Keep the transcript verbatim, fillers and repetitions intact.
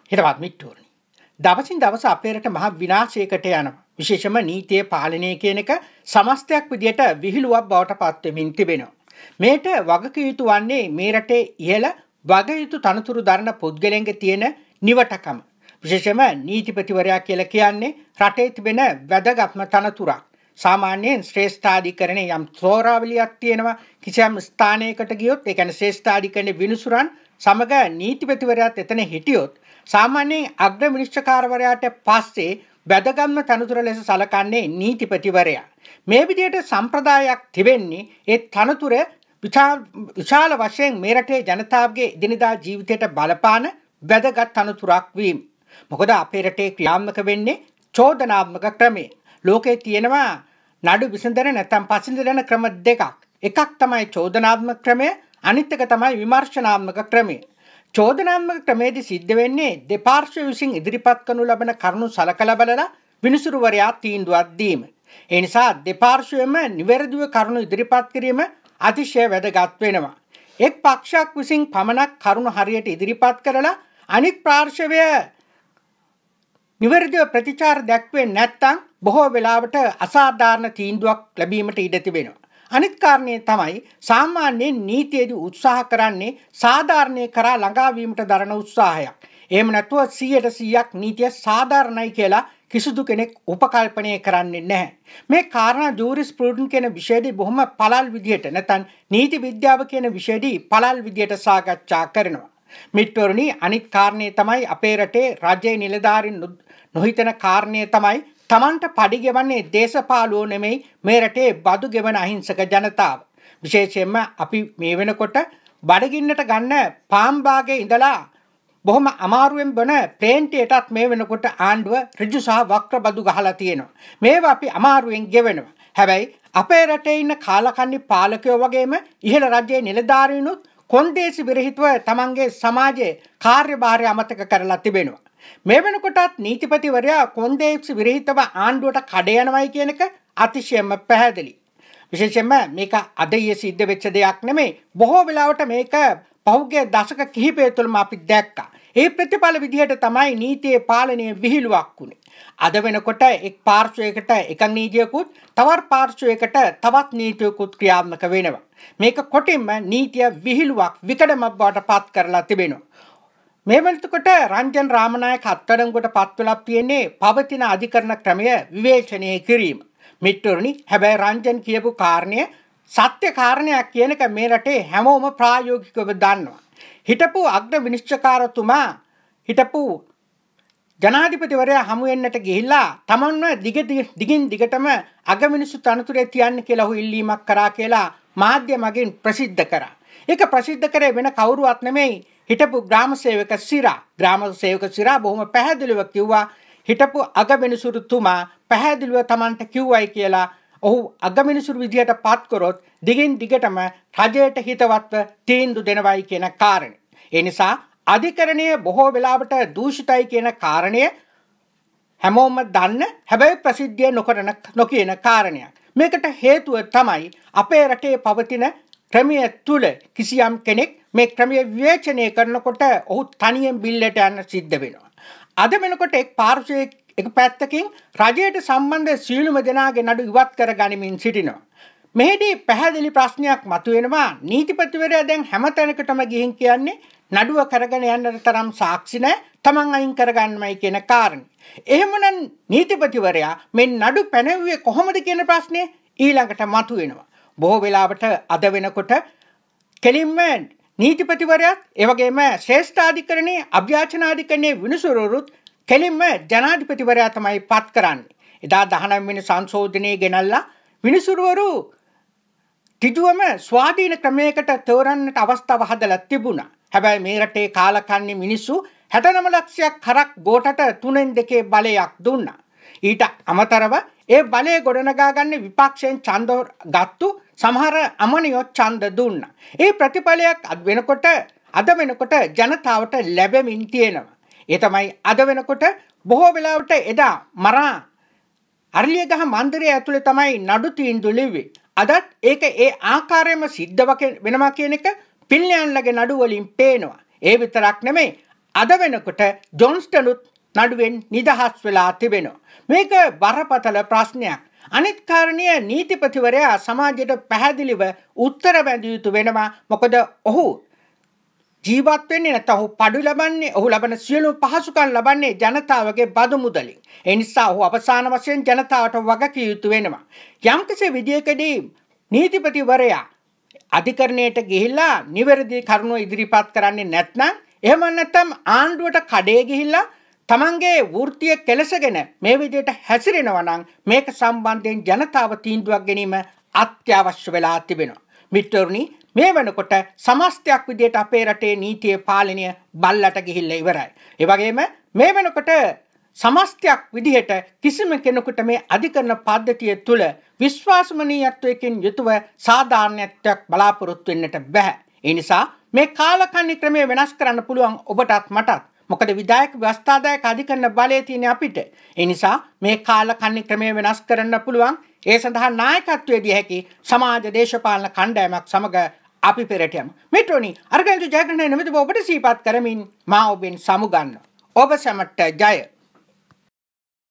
හිටවත් මිට්ටෝරනි. දවසින් දවස අපේ රට මහ විනාශයකට යනවා. විශේෂම නීතිය පාලනය කියන එක සමස්තයක් විදියට විහිළුවක් බවට පත් වෙමින් තිබෙනවා. මේට වගකිය යුතු වන්නේ මේ රටේ ඉහළ වගයුතු තනතුරු දරන පුද්ගලයන්ගේ තියෙන නිවටකම. විශේෂම නීතිපතිවරයා කියලා කියන්නේ රටේ තිබෙන වැදගත්ම තනතුරක්. සාමාන්‍යයෙන් ශ්‍රේෂ්ඨාධිකරණයේ යම් තෝරාවලියක් තියෙනවා. කිසියම් ස්ථානයකට ගියොත් ඒ කියන්නේ ශ්‍රේෂ්ඨාධිකරණයේ විනිසුරන් සමග නීතිපතිවරයාත් එතන හිටියොත් සාමාන්‍යයෙන් අග්‍ර විනිශ්චයකාරවරයාට පස්සේ වැදගත්ම තනතුර ලෙස සලකන්නේ නීතිපතිවරයා. මේ විදිහට සම්ප්‍රදායක් තිබෙන්නේ ඒ තනතුර විශාල වශයෙන් මේ රටේ ජනතාවගේ දිනදා ජීවිතයට බලපාන වැදගත් තනතුරක් වීම. මොකද අපේ රටේ ක්‍රියාත්මක වෙන්නේ චෝදනාත්මක ක්‍රමය. ලෝකේ තියෙනවා නඩු විසඳන නැත්නම් පසඳන ක්‍රම දෙකක්. එකක් තමයි චෝදනාත්මක ක්‍රමය, අනිත් එක තමයි විමර්ශනාත්මක ක්‍රමය. චෝදනාත්මක ක්‍රමයේදී සිද්ධ වෙන්නේ දෙපාර්ශ්ව විසින් ඉදිරිපත් කරනු ලබන කරුණු සලකලා බලලා විනිසුරුවරයා තීන්දුවක් දීම. ඒ නිසා දෙපාර්ශ්වයම නිවැරදිව කරුණු ඉදිරිපත් කිරීම අතිශය වැදගත් වෙනවා. එක් පක්ෂයක් විසින් පමණක් කරුණු හරියට ඉදිරිපත් කරලා අනිත් පාර්ශවය නිවැරදිව ප්‍රතිචාර දැක්වෙන්නේ නැත්නම් බොහෝ වෙලාවට අසාධාරණ තීන්දුවක් ලැබීමට ඉඩ තිබෙනවා. අනිත් කාරණේ තමයි සාමාන්‍යයෙන් නීතියේදී උත්සාහ කරන්නේ සාධාරණේ කරා ළඟා වීමට දරන උත්සාහයක්. එහෙම නැතුව සීයට සීයක් නීතිය සාධාරණයි කියලා කිසිදු කෙනෙක් උපකල්පනය කරන්නේ නැහැ. මේ කාරණා ජූරිස් ප්‍රූඩන් කියන විෂයදී බොහොම පළල් විදියට නැත්නම් නීති විද්‍යාව කියන විෂයදී පළල් විදියට සාකච්ඡා කරනවා. මිත්‍රෝනි අනිත් කාරණේ තමයි අපේ රටේ රජයේ නිලධාරීන් නොහිතන කාරණේ තමයි තමන්ට පඩි ගෙවන්නේ දේශපාලුවෝ නෙමෙයි මේ රටේ බදු ගෙවන අහිංසක ජනතාව. විශේෂයෙන්ම අපි මේ වෙනකොට බඩගින්නට ගන්න පාම්බාගේ ඉඳලා බොහොම අමාරුවෙන් බන ප්ලේන්ටියටත් මේ වෙනකොට ආණ්ඩුව ඍජු සහ වක්‍ර බදු ගහලා තියෙනවා. මේවා අපි අමාරුවෙන් ගෙවනවා. හැබැයි අපේ රටේ ඉන්න කාලකන්ණි පාලකයෝ වගේම ඉහළ රජයේ නිලධාරීනුත් කොන්දේසි විරහිතව තමන්ගේ සමාජයේ කාර්යභාරය අමතක කරලා තිබෙනවා. මේ වෙනකොටත් නීතිපතිවරයා කොන්දේසි විරහිතව ආණ්ඩුවට කඩ යනවායි කියන එක අතිශයම පැහැදිලි. විශේෂයෙන්ම මේක අද ඊයේ සිද්ධ වෙච්ච දෙයක් නෙමෙයි. බොහෝ වෙලාවට මේක පහුගිය දශක කිහිපය තුළම අපි දැක්කා. ඒ ප්‍රතිඵල විදිහට තමයි නීතියේ පාලනය විහිළුවක් වුනේ. අද වෙනකොට එක් පාර්ශ්වයකට එකක් නීතියකුත් තවත් පාර්ශ්වයකට තවත් නීතියකුත් ක්‍රියාත්මක වෙනවා. මේක කොටින්ම නීතිය විහිළුවක් විකඩමක් බවට පත් කරලා තිබෙනවා. මේ වෙනකොට රංජන් රාමනායක අත්අඩංගුවට පත් වෙලා තියෙන්නේ පවතින අධිකරණ ක්‍රමය විවේචනය කිරීම. මිත්‍රෝනි හැබැයි රංජන් කියපු කාරණය සත්‍ය කාරණයක් කියන එක මේ රටේ හැමෝම ප්‍රායෝගිකව දන්නවා. හිටපු අග්‍ර විනිශ්චයකාරතුමා හිටපු ජනාධිපතිවරයා හමු වෙන්නට ගිහිල්ලා තමන්ව දිග දිගින් දිගටම අගමිනිස්සු තනතුරේ තියන්න කියලා ඔහු ඉල්ලීමක් කරා කියලා මාධ්‍ය මගින් ප්‍රසිද්ධ කරා. ඒක ප්‍රසිද්ධ කරේ වෙන කවුරුවත් නෙමෙයි හිටපු ග්‍රාම සේවක සිරා. ග්‍රාම සේවක සිරා බොහොම පැහැදිලිව කිව්වා හිටපු අගමිනිසුරුතුමා පැහැදිලිව තමන්ට කිව්වයි කියලා. ඔහු අගමිනිසුරු විදියට පත් කරොත් දිගින් දිගටම රජයට හිතවත්ව තීන්දුව දෙනවයි කියන කාරණය. ඒ නිසා අධිකරණය බොහෝ වෙලාවට දූෂිතයි කියන කාරණය හැමෝම දන්න හැබැයි ප්‍රසිද්ධිය නොකරන නොකියන කාරණයක්. මේකට හේතුව තමයි අපේ රටේ පවතින ක්‍රමය තුල කිසියම් කෙනෙක් මේ ක්‍රමය විවේචනය කරනකොට ඔහු තනියෙන් බිල්ලට යන්න සිද්ධ වෙනවා. අද වෙනකොට එක් පාර්ශ්වයක එක පැත්තකින් රජයට සම්බන්ධ සියලුම දෙනාගේ නඩු ඉවත් කර ගනිමින් සිටිනවා. මෙහිදී පැහැදිලි ප්‍රශ්නයක් මතුවෙනවා. නීතිපතිවරයා දැන් හැමතැනකටම ගිහින් කියන්නේ නඩුව කරගෙන යන්නට තරම් සාක්ෂි නැහැ. තමන් අයින් කරගන්නමයි කියන කාරණේ. එහෙමනම් නීතිපතිවරයා මේ නඩු පැනවුවේ කොහොමද කියන ප්‍රශ්නේ ඊළඟට මතුවෙනවා. බොහෝ වෙලාවට අද වෙනකොට කෙලින්ම නීතිපතිවරයාත් ඒ වගේම ශ්‍රේෂ්ඨාධිකරණයේ අභ්‍යාචනාධිකරණයේ විනිසුරුවරුත් කෙලින්ම ජනාධිපතිවරයා තමයි පත් කරන්නේ. එදා දහනවය වෙනි සංශෝධනයේ ගෙනල්ලා විනිසුරුවරු ඍජුවම ස්වාධීන ක්‍රමයකට තෝරන්නට අවස්ථාව හදලා තිබුණා. හැබැයි මේ රටේ කාලකන්ණි මිනිස්සු හැටනව ලක්ෂයක් හරක් ගෝටට තුනෙන් දෙකේ බලයක් දුන්නා. ඊට අමතරව ඒ බලය ගොඩනගා ගන්න විපක්ෂයෙන් ඡන්ද ගත්තු සමහර අමනියෝ ඡන්ද දුන්නා. ඒ ප්‍රතිඵලයක් අද වෙනකොට අද වෙනකොට ජනතාවට ලැබෙමින් තියෙනවා. ඒ තමයි අද වෙනකොට බොහෝ වෙලාවට එදා මරා අරලියගහ මන්දිරය ඇතුලේ තමයි නඩු තීන්දුව ලිව්වේ. අදත් ඒක ඒ ආකාරයෙන්ම සිද්ධ වෙනවා කියන එක පිළියන්ලගේ නඩු වලින් පේනවා. ඒ විතරක් නෙමෙයි අද වෙනකොට ජොන්ස්ටනුත් නඩුවෙන් නිදහස් වෙලා තිබෙනවා. මේක බරපතල ප්‍රශ්නයක්. අනිත් කාරණය නීතිපතිවරයා සමාජයට පැහැදිලිව උත්තර බැඳිය යුතු වෙනවා. මොකද ඔහු ජීවත් වෙන්නේ නැත්නම් ඔහු පඩු ලබන්නේ ඔහු ලබන සියලු පහසුකම් ලබන්නේ ජනතාවගේ බදු මුදලින්. ඒ නිසා ඔහු අවසාන වශයෙන් ජනතාවට වගකිය යුතු වෙනවා. යම්කිසි විදියකදී නීතිපතිවරයා අධිකරණයට ගිහිල්ලා නිවැරදි කරුණු ඉදිරිපත් කරන්නේ නැත්නම් එහෙම නැත්නම් ආණ්ඩුවට කඩේ ගිහිල්ලා තමන්ගේ වෘත්තිය කෙලසගෙන මේ විදිහට හැසිරෙනවා නම් මේක සම්බන්ධයෙන් ජනතාව තීන්දුවක් ගැනීම අත්‍යවශ්‍ය වෙලා තිබෙනවා. මිත්‍රෝනි මේ වෙනකොට සමස්තයක් විදිහට අපේ රටේ නීතියේ පාලනය බල්ලට ගිහිල්ලා ඉවරයි. ඒ වගේම මේ වෙනකොට සමස්තයක් විදිහට කිසිම කෙනෙකුට මේ අධිකරණ පද්ධතිය තුළ විශ්වාසනීයත්වයකින් යුතුව සාධාරණත්වයක් බලාපොරොත්තු වෙන්නට බෑ. ඒ නිසා මේ කාලකන්ණි ක්‍රමය වෙනස් කරන්න පුළුවන් ඔබටත් මටත්. මොකද විධායක ව්‍යවස්ථාදායක අධිකරණ බලය තියෙන අපිට. ඒ නිසා මේ කාලකන්ණි ක්‍රමය වෙනස් කරන්න පුළුවන්. ඒ සඳහා නායකත්වයේ දී හැකි සමාජ දේශපාලන කණ්ඩායමක් සමග අපි පෙරට යමු. මිත්‍රෝනි අර්ගන්තු ජයග්‍රහණය නිමිති ඔබට සිහිපත් කරමින් මා ඔබෙන් සමුගන්නවා. ඔබ සැමට ජය.